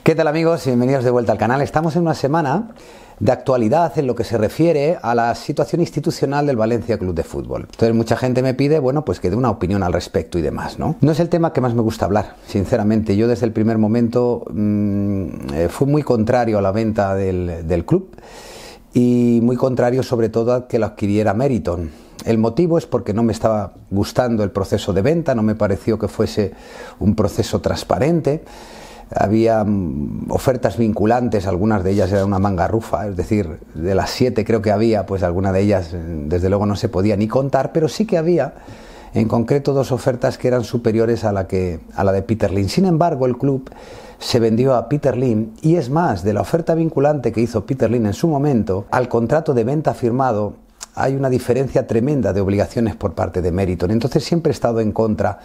¿Qué tal, amigos? Bienvenidos de vuelta al canal. Estamos en una semana de actualidad en lo que se refiere a la situación institucional del Valencia Club de Fútbol. Entonces mucha gente me pide, bueno, pues que dé una opinión al respecto y demás, ¿no? No es el tema que más me gusta hablar, sinceramente. Yo desde el primer momento fui muy contrario a la venta del club y muy contrario sobre todo a que lo adquiriera Meriton. El motivo es porque no me estaba gustando el proceso de venta, no me pareció que fuese un proceso transparente. Había ofertas vinculantes, algunas de ellas eran una manga rufa, es decir, de las 7 creo que había, pues alguna de ellas desde luego no se podía ni contar, pero sí que había en concreto 2 ofertas que eran superiores a la de Peter Lim. Sin embargo, el club se vendió a Peter Lim y es más, de la oferta vinculante que hizo Peter Lim en su momento, al contrato de venta firmado hay una diferencia tremenda de obligaciones por parte de Meriton. Entonces siempre he estado en contra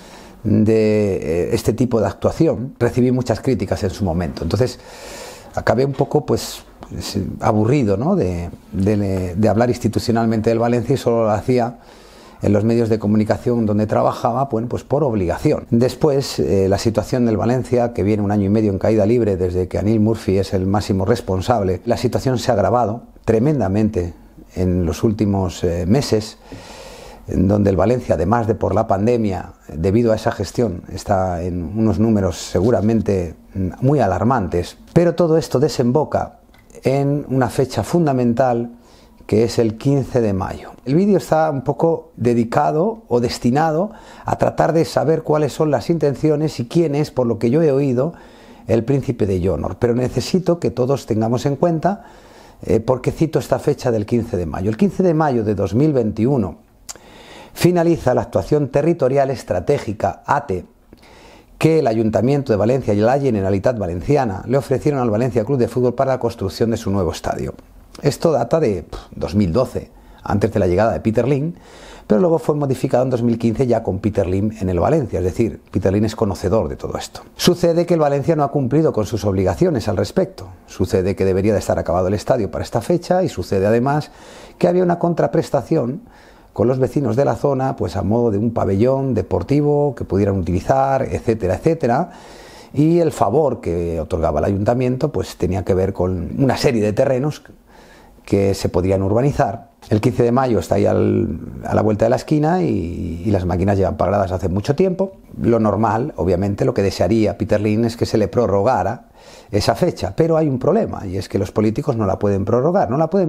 de este tipo de actuación. Recibí muchas críticas en su momento, entonces acabé un poco pues aburrido, ¿no? de hablar institucionalmente del Valencia y solo lo hacía en los medios de comunicación donde trabajaba, bueno, pues por obligación. Después la situación del Valencia, que viene un año y medio en caída libre desde que Anil Murphy es el máximo responsable, la situación se ha agravado tremendamente en los últimos meses, en donde el Valencia, además de por la pandemia, debido a esa gestión, está en unos números seguramente muy alarmantes. Pero todo esto desemboca en una fecha fundamental que es el 15 de mayo. El vídeo está un poco dedicado o destinado a tratar de saber cuáles son las intenciones y quién es, por lo que yo he oído, el príncipe de Yonor. Pero necesito que todos tengamos en cuenta por qué cito esta fecha del 15 de mayo. El 15 de mayo de 2021 finaliza la actuación territorial estratégica ATE que el Ayuntamiento de Valencia y la Generalitat Valenciana le ofrecieron al Valencia Club de Fútbol para la construcción de su nuevo estadio. Esto data de 2012, antes de la llegada de Peter Lim, pero luego fue modificado en 2015 ya con Peter Lim en el Valencia, es decir, Peter Lim es conocedor de todo esto. Sucede que el Valencia no ha cumplido con sus obligaciones al respecto, sucede que debería de estar acabado el estadio para esta fecha y sucede además que había una contraprestación con los vecinos de la zona, pues a modo de un pabellón deportivo que pudieran utilizar, etcétera, etcétera, y el favor que otorgaba el ayuntamiento pues tenía que ver con una serie de terrenos que se podían urbanizar. El 15 de mayo está ahí a la vuelta de la esquina y las máquinas llevan paradas hace mucho tiempo. Lo normal, obviamente, lo que desearía Peter Lim es que se le prorrogara esa fecha, pero hay un problema y es que los políticos no la pueden prorrogar,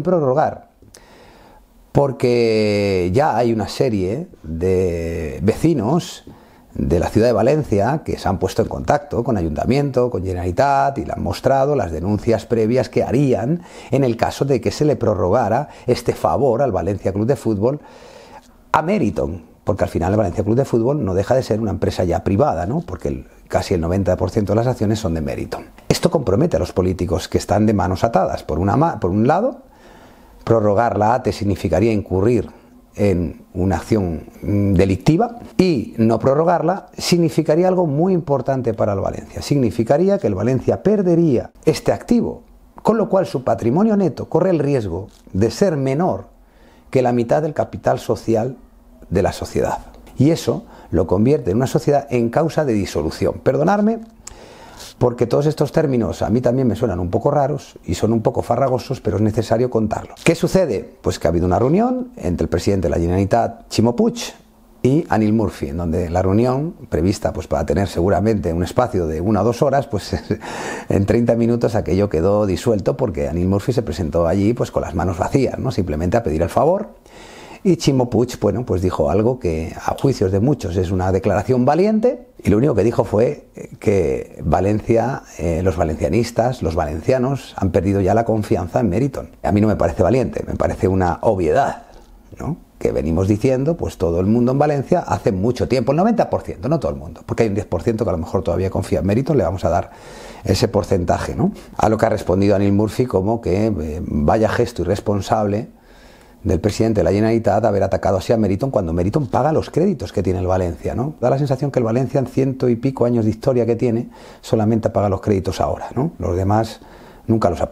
porque ya hay una serie de vecinos de la ciudad de Valencia que se han puesto en contacto con Ayuntamiento, con Generalitat y le han mostrado las denuncias previas que harían en el caso de que se le prorrogara este favor al Valencia Club de Fútbol a Meriton, porque al final el Valencia Club de Fútbol no deja de ser una empresa ya privada, ¿no? Porque casi el 90% de las acciones son de Meriton. Esto compromete a los políticos que están de manos atadas. Por un lado, prorrogar la ATE significaría incurrir en una acción delictiva y no prorrogarla significaría algo muy importante para el Valencia. Significaría que el Valencia perdería este activo, con lo cual su patrimonio neto corre el riesgo de ser menor que la mitad del capital social de la sociedad. Y eso lo convierte en una sociedad en causa de disolución. Perdonadme, porque todos estos términos a mí también me suenan un poco raros y son un poco farragosos, pero es necesario contarlos. ¿Qué sucede? Pues que ha habido una reunión entre el presidente de la Generalitat, Ximo Puig, y Anil Murphy, en donde la reunión, prevista pues para tener seguramente un espacio de 1 o 2 horas, pues en 30 minutos aquello quedó disuelto porque Anil Murphy se presentó allí pues con las manos vacías, ¿no? Simplemente a pedir el favor. Y Ximo Puig, bueno, pues dijo algo que a juicios de muchos es una declaración valiente y lo único que dijo fue que Valencia, los valencianistas, los valencianos han perdido ya la confianza en Meriton. A mí no me parece valiente, me parece una obviedad, ¿no? Que venimos diciendo pues todo el mundo en Valencia hace mucho tiempo, el 90%, no todo el mundo, porque hay un 10% que a lo mejor todavía confía en Meriton, le vamos a dar ese porcentaje, ¿no? A lo que ha respondido Anil Murphy como que vaya gesto irresponsable del presidente de la Generalitat haber atacado así a Meriton cuando Meriton paga los créditos que tiene el Valencia, ¿no? Da la sensación que el Valencia en 100 y pico años de historia que tiene solamente paga los créditos ahora, ¿no? Los demás nunca los ha pagado.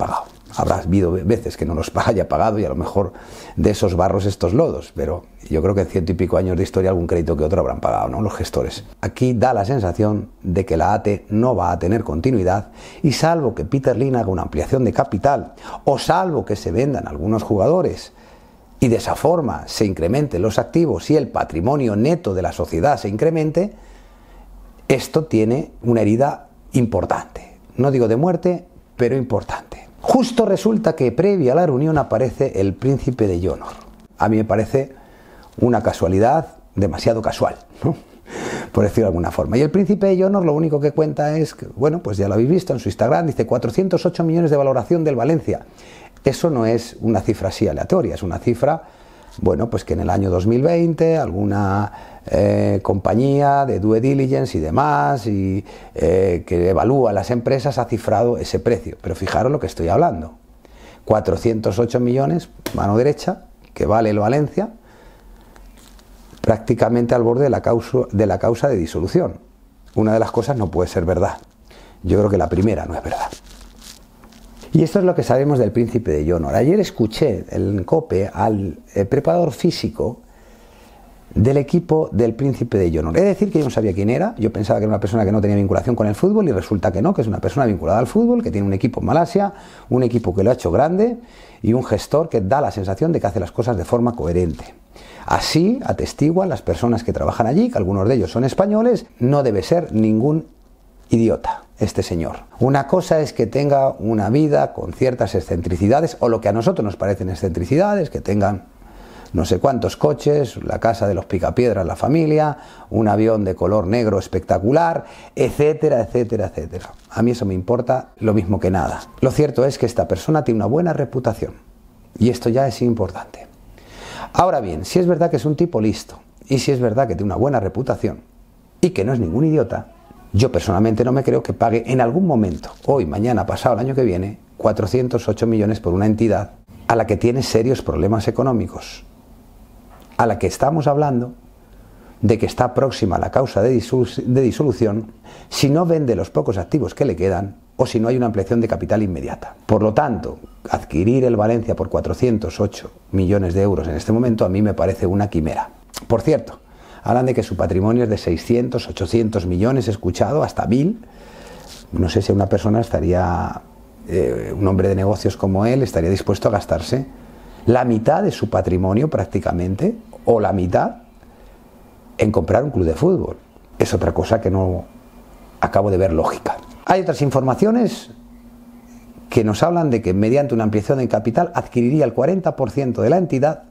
Habrá habido veces que no los haya pagado y a lo mejor de esos barros estos lodos, pero yo creo que en 100 y pico años de historia algún crédito que otro habrán pagado, ¿no?, los gestores. Aquí da la sensación de que la AT no va a tener continuidad y salvo que Peter Lim haga una ampliación de capital o salvo que se vendan algunos jugadores y de esa forma se incrementen los activos y el patrimonio neto de la sociedad se incremente, esto tiene una herida importante. No digo de muerte, pero importante. Justo resulta que previo a la reunión aparece el príncipe de Yonor. A mí me parece una casualidad demasiado casual, ¿no?, por decirlo de alguna forma. Y el príncipe de Yonor lo único que cuenta es que, bueno, pues ya lo habéis visto en su Instagram, dice 408 millones de valoración del Valencia. Eso no es una cifra así aleatoria, es una cifra, bueno, pues que en el año 2020 alguna compañía de due diligence y demás que evalúa las empresas ha cifrado ese precio. Pero fijaros lo que estoy hablando. 408 millones, mano derecha, que vale el Valencia, prácticamente al borde de la causa de disolución. Una de las cosas no puede ser verdad. Yo creo que la primera no es verdad. Y esto es lo que sabemos del príncipe de Yonor. Ayer escuché en COPE al preparador físico del equipo del príncipe de Yonor. Es decir, que yo no sabía quién era, yo pensaba que era una persona que no tenía vinculación con el fútbol y resulta que no, que es una persona vinculada al fútbol, que tiene un equipo en Malasia, un equipo que lo ha hecho grande y un gestor que da la sensación de que hace las cosas de forma coherente. Así atestiguan las personas que trabajan allí, que algunos de ellos son españoles, no debe ser ningún idiota este señor. Una cosa es que tenga una vida con ciertas excentricidades, o lo que a nosotros nos parecen excentricidades, que tengan no sé cuántos coches, la casa de los picapiedras, la familia, un avión de color negro espectacular, etcétera, etcétera, etcétera. A mí eso me importa lo mismo que nada. Lo cierto es que esta persona tiene una buena reputación y esto ya es importante. Ahora bien, si es verdad que es un tipo listo y si es verdad que tiene una buena reputación y que no es ningún idiota, yo personalmente no me creo que pague en algún momento, hoy, mañana, pasado, el año que viene, 408 millones por una entidad a la que tiene serios problemas económicos, a la que estamos hablando de que está próxima a la causa de disolución si no vende los pocos activos que le quedan o si no hay una ampliación de capital inmediata. Por lo tanto, adquirir el Valencia por 408 millones de euros en este momento a mí me parece una quimera. Por cierto, hablan de que su patrimonio es de 600, 800 millones, he escuchado, hasta 1000. No sé si una persona estaría, un hombre de negocios como él, estaría dispuesto a gastarse la mitad de su patrimonio prácticamente, o la mitad, en comprar un club de fútbol. Es otra cosa que no acabo de ver lógica. Hay otras informaciones que nos hablan de que mediante una ampliación de capital adquiriría el 40% de la entidad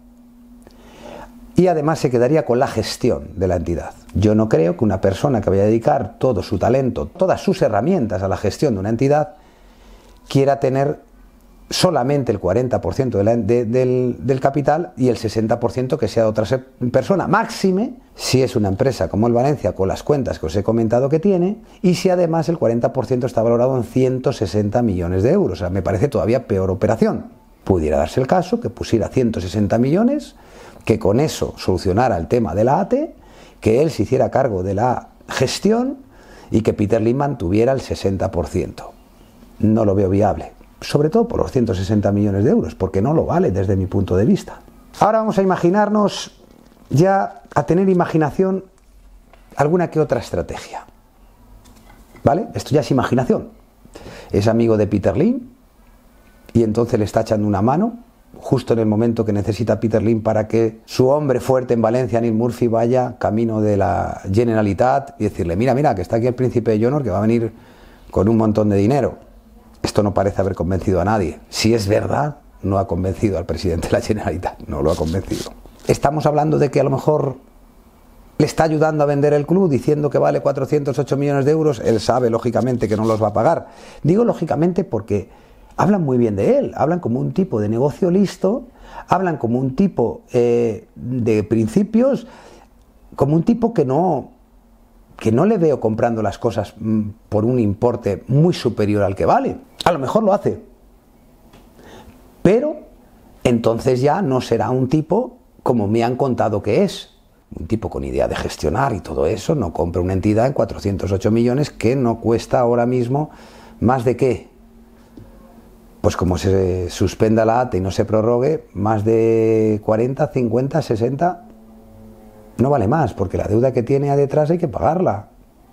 y además se quedaría con la gestión de la entidad. Yo no creo que una persona que vaya a dedicar todo su talento, todas sus herramientas a la gestión de una entidad, quiera tener solamente el 40% del capital y el 60% que sea de otra persona, máxime si es una empresa como el Valencia con las cuentas que os he comentado que tiene y si además el 40% está valorado en 160 millones de euros. O sea, me parece todavía peor operación. Pudiera darse el caso que pusiera 160 millones, que con eso solucionara el tema de la AT, que él se hiciera cargo de la gestión y que Peter Lim mantuviera el 60%. No lo veo viable. Sobre todo por los 160 millones de euros, porque no lo vale desde mi punto de vista. Ahora vamos a imaginarnos, ya a tener imaginación, alguna que otra estrategia. ¿Vale? Esto ya es imaginación. Es amigo de Peter Lim y entonces le está echando una mano justo en el momento que necesita Peter Lim para que su hombre fuerte en Valencia, Neil Murphy, vaya camino de la Generalitat y decirle, mira, mira, que está aquí el príncipe de Yonor que va a venir con un montón de dinero. Esto no parece haber convencido a nadie. Si es verdad, no ha convencido al presidente de la Generalitat, no lo ha convencido. Estamos hablando de que a lo mejor le está ayudando a vender el club diciendo que vale 408 millones de euros. Él sabe, lógicamente, que no los va a pagar. Digo lógicamente porque hablan muy bien de él, hablan como un tipo de negocio listo, hablan como un tipo de principios, como un tipo que no le veo comprando las cosas por un importe muy superior al que vale. A lo mejor lo hace, pero entonces ya no será un tipo como me han contado que es. Un tipo con idea de gestionar y todo eso, no compra una entidad en 408 millones que no cuesta ahora mismo más de ¿qué? pues como se suspenda la ATE y no se prorrogue, más de 40, 50, 60, no vale más, porque la deuda que tiene detrás hay que pagarla.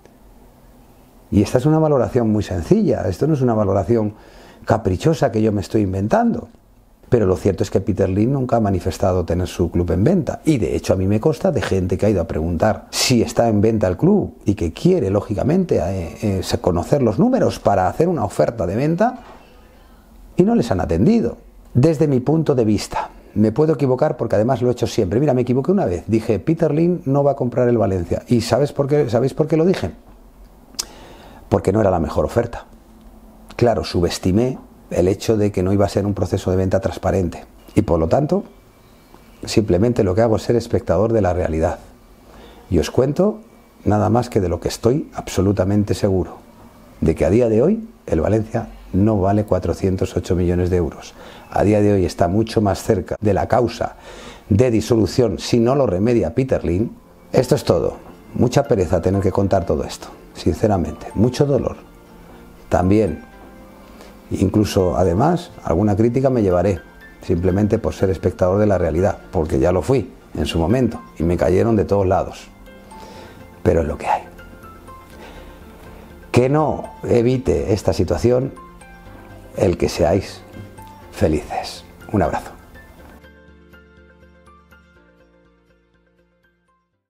Y esta es una valoración muy sencilla, esto no es una valoración caprichosa que yo me estoy inventando. Pero lo cierto es que Peter Lim nunca ha manifestado tener su club en venta. Y de hecho a mí me consta de gente que ha ido a preguntar si está en venta el club y que quiere, lógicamente, conocer los números para hacer una oferta de venta y no les han atendido. Desde mi punto de vista, me puedo equivocar porque además lo he hecho siempre. Mira, me equivoqué una vez. Dije, Peter Lim no va a comprar el Valencia. ¿Y sabéis por qué lo dije? Porque no era la mejor oferta. Claro, subestimé el hecho de que no iba a ser un proceso de venta transparente. Y por lo tanto, simplemente lo que hago es ser espectador de la realidad. Y os cuento nada más que de lo que estoy absolutamente seguro. De que a día de hoy el Valencia no vale 408 millones de euros. A día de hoy está mucho más cerca de la causa de disolución si no lo remedia Peter Lim. Esto es todo. Mucha pereza tener que contar todo esto, sinceramente. Mucho dolor. También. Incluso, además, alguna crítica me llevaré, simplemente por ser espectador de la realidad, porque ya lo fui en su momento y me cayeron de todos lados. Pero es lo que hay. Que no evite esta situación el que seáis felices. Un abrazo.